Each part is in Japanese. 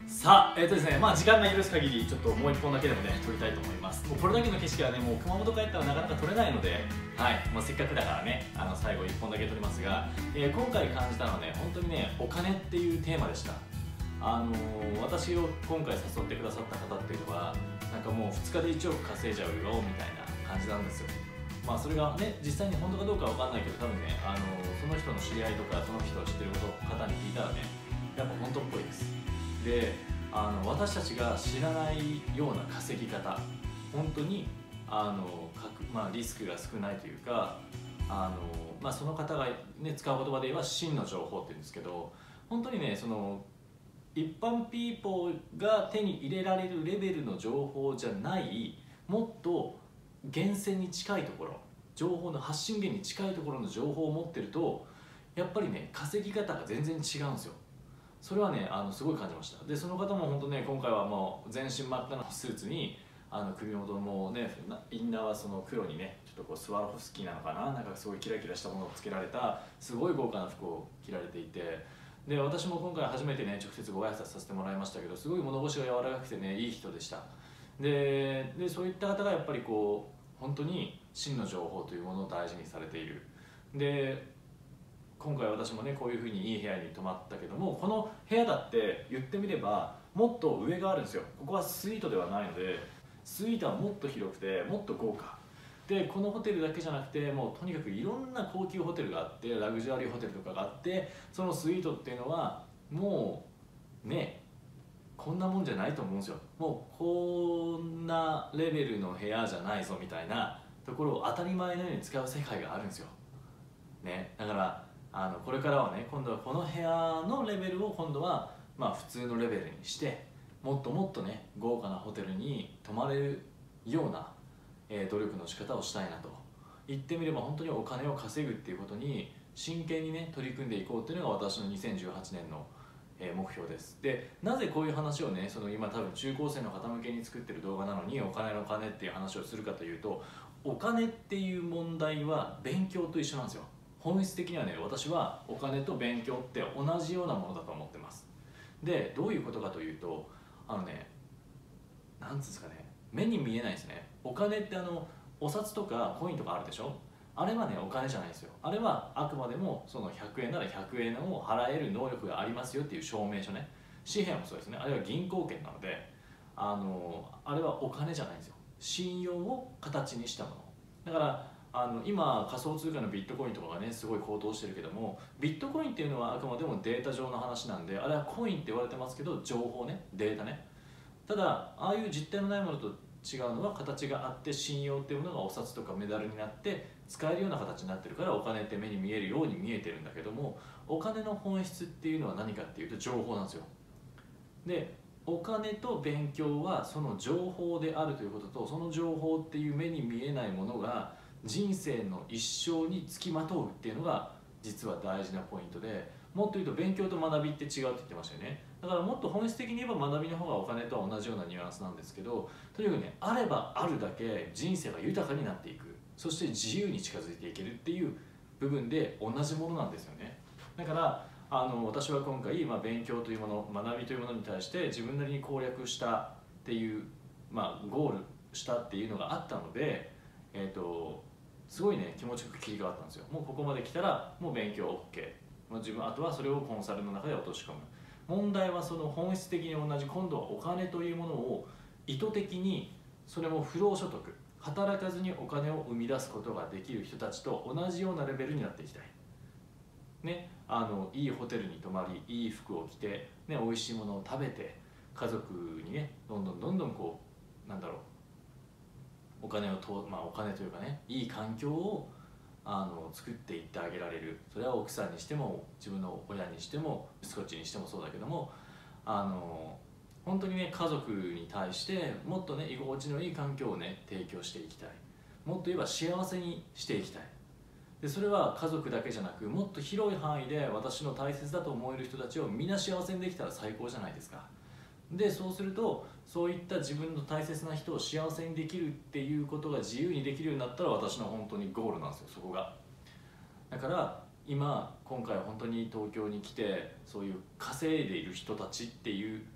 さあ、ですね、時間が許す限り、ちょっともう一本だけでもね、撮りたいと思います。もうこれだけの景色はね、もう熊本帰ったらなかなか撮れないので、はい、もうせっかくだからね、最後一本だけ撮りますが、今回感じたのはね、本当にね、お金っていうテーマでした。私を今回誘ってくださった方っていうのは、なんかもう2日で1億稼いじゃうよみたいな感じなんですよ。それがね、実際に本当かどうかわかんないけど、多分ね、その人の知り合いとか、その人を知ってる方に聞いたらね、やっぱ本当っぽいです。で、私たちが知らないような稼ぎ方、本当にリスクが少ないというか、その方が、ね、使う言葉で言えば真の情報っていうんですけど、本当にね、その一般ピーポーが手に入れられるレベルの情報じゃない、もっと源泉に近いところ、情報の発信源に近いところの情報を持ってると、やっぱりね、稼ぎ方が全然違うんですよ。それはね、すごい感じました。でその方も本当ね、今回はもう全身真っ赤なスーツに首元もね、インナーはその黒にね、ちょっとこうスワロフスキーなのかな、なんかすごいキラキラしたものをつけられたすごい豪華な服を着られていて、で私も今回初めてね、直接ご挨拶させてもらいましたけど、すごい物腰が柔らかくてね、いい人でした。でそういった方がやっぱりこう本当に真の情報というものを大事にされている。で今回私もね、こういうふうにいい部屋に泊まったけども、この部屋だって言ってみればもっと上があるんですよ。ここはスイートではないので、スイートはもっと広くてもっと豪華で、このホテルだけじゃなくて、もうとにかくいろんな高級ホテルがあって、ラグジュアリーホテルとかがあって、そのスイートっていうのはもうね、こんなもんじゃないと思うんですよ。もうこんなレベルの部屋じゃないぞみたいなところを当たり前のように使う世界があるんですよ、ね、だからこれからはね、今度はこの部屋のレベルを今度は普通のレベルにして、もっともっとね、豪華なホテルに泊まれるような、努力の仕方をしたいなと。言ってみれば本当にお金を稼ぐっていうことに真剣にね、取り組んでいこうっていうのが私の2018年の目標です。でなぜこういう話をね、その今多分中高生の方向けに作ってる動画なのに、お金の金っていう話をするかというと、お金っていう問題は勉強と一緒なんですよ。本質的にはね、私はお金と勉強って同じようなものだと思ってます。でどういうことかというと、なんつうんですかね、目に見えないですね。お金ってお札とかコインとかあるでしょ。あれはね、お金じゃないですよ。あれはあくまでもその100円なら100円を払える能力がありますよっていう証明書ね。紙幣もそうですね。あれは銀行券なので、あれはお金じゃないんですよ。信用を形にしたものだから、今仮想通貨のビットコインとかがね、すごい高騰してるけども、ビットコインっていうのはあくまでもデータ上の話なんで、あれはコインって言われてますけど、情報ね、データね。ただああいう実体のないものと違うのは、形があって信用っていうものがお札とかメダルになって使えるような形になってるから、お金って目に見えるように見えてるんだけども、お金の本質っていうのは何かっていうと情報なんですよ。でお金と勉強はその情報であるということと、その情報っていう目に見えないものが人生の一生につきまとうっていうのが実は大事なポイントで、もっと言うと勉強と学びって違うって言ってましたよね。だからもっと本質的に言えば学びの方がお金とは同じようなニュアンスなんですけど、とにかくね、あればあるだけ人生が豊かになっていく、そして自由に近づいていけるっていう部分で同じものなんですよね。だから私は今回、勉強というもの、学びというものに対して自分なりに攻略したっていう、ゴールしたっていうのがあったので、すごいね、気持ちよく切り替わったんですよ。もうここまで来たらもう勉強 OK、あとはそれをコンサルの中で落とし込む。問題はその本質的に同じ、今度はお金というものを意図的に、それも不労所得、働かずにお金を生み出すことができる人たちと同じようなレベルになっていきたいね。いいホテルに泊まり、いい服を着て、ね、美味しいものを食べて、家族にね、どんどんこう、お金お金というかね、いい環境を作っていってあげられる。それは奥さんにしても、自分の親にしても、息子にしてもそうだけども、本当にね、家族に対してもっとね、居心地のいい環境をね、提供していきたい。もっと言えば幸せにしていきたい。でそれは家族だけじゃなく、もっと広い範囲で私の大切だと思える人たちをみんな幸せにできたら最高じゃないですか。でそうすると、そういった自分の大切な人を幸せにできるっていうことが自由にできるようになったら、私の本当にゴールなんですよ、そこが。だから今回本当に東京に来て、そういう稼いでいる人たちっていう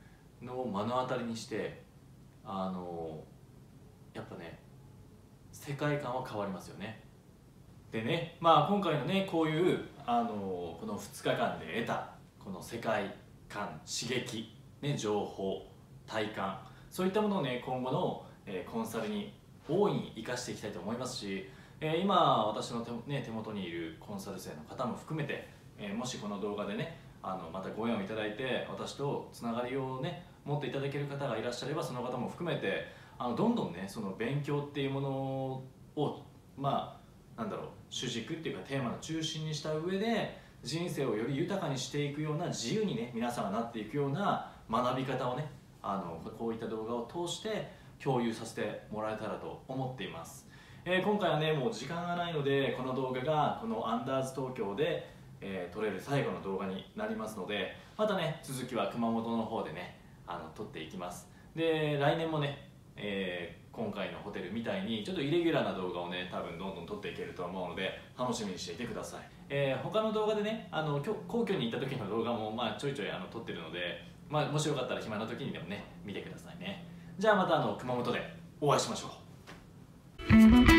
のを目の当たりにしてやっぱね世界観は変わりますよね。でね、まあ今回のねこういうこの2日間で得たこの世界観、刺激、ね、情報、体感、そういったものをね今後の、コンサルに大いに生かしていきたいと思いますし、今私の手元にいるコンサル生の方も含めて、もしこの動画でねまたご縁をいただいて私とつながりをね持っていただける方がいらっしゃれば、その方も含めてどんどんねその勉強っていうものをまあなんだろう、主軸っていうかテーマの中心にした上で人生をより豊かにしていくような、自由にね皆さんがなっていくような学び方をねこういった動画を通して共有させてもらえたらと思っています。今回はねもう時間がないので、この動画がこのアンダーズ東京で、撮れる最後の動画になりますので、またね続きは熊本の方でね撮っていきます。で来年もね、今回のホテルみたいにちょっとイレギュラーな動画をね多分どんどん撮っていけると思うので楽しみにしていてください。他の動画でね皇居に行った時の動画もまあちょいちょい撮ってるので、まあ、もしよかったら暇な時にでもね見てくださいね。じゃあまた熊本でお会いしましょう。